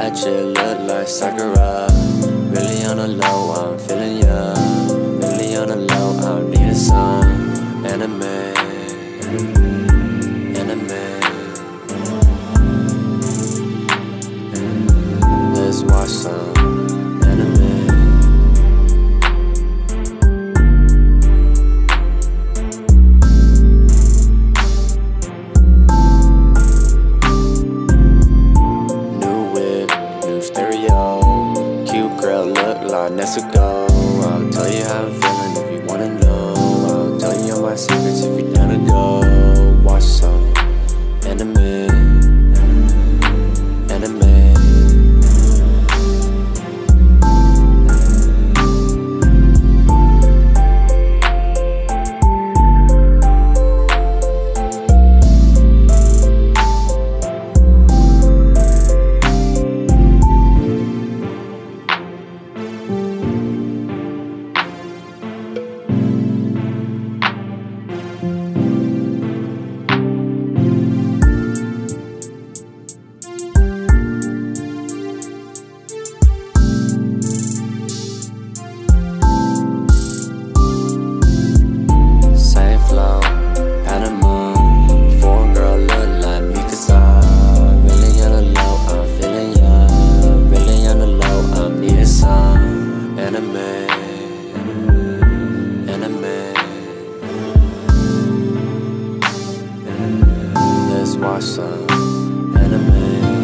that chick look like Sakura. Really on the low, I'm feeling ya. Really on the low, I'm needing some anime. Let's watch some anime. Let's go. I'll tell you how I'm feeling if you wanna know. I'll tell you all my secrets if you're down to go. Watch some anime. Let's watch some anime.